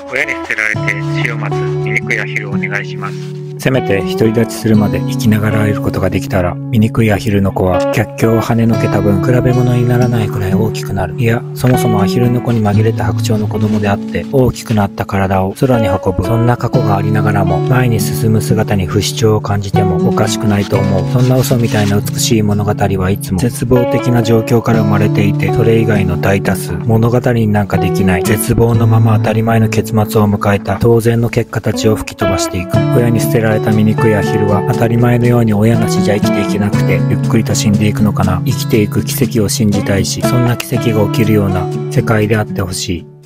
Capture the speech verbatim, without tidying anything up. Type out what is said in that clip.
親に捨てられて死を待つ醜いアヒルをお願いします。 せめて独り立ちするまで生きながら会えることができたら、醜いアヒルの子は逆境を跳ねのけた分比べ物にならないくらい大きくなる。いや、そもそもアヒルの子に紛れた白鳥の子供であって、大きくなった体を空に運ぶ、そんな過去がありながらも、前に進む姿に不死鳥を感じてもおかしくないと思う。そんな嘘みたいな美しい物語はいつも絶望的な状況から生まれていて、それ以外の大多数、物語になんかできない、絶望のまま当たり前の結末を迎えた当然の結果たちを吹き飛ばしていく。親に捨てられた醜いアヒルは当たり前のように親なしじゃ生きていけなくて、ゆっくりと死んでいくのかな。生きていく奇跡を信じたいし、そんな奇跡が起きるような世界であってほしい。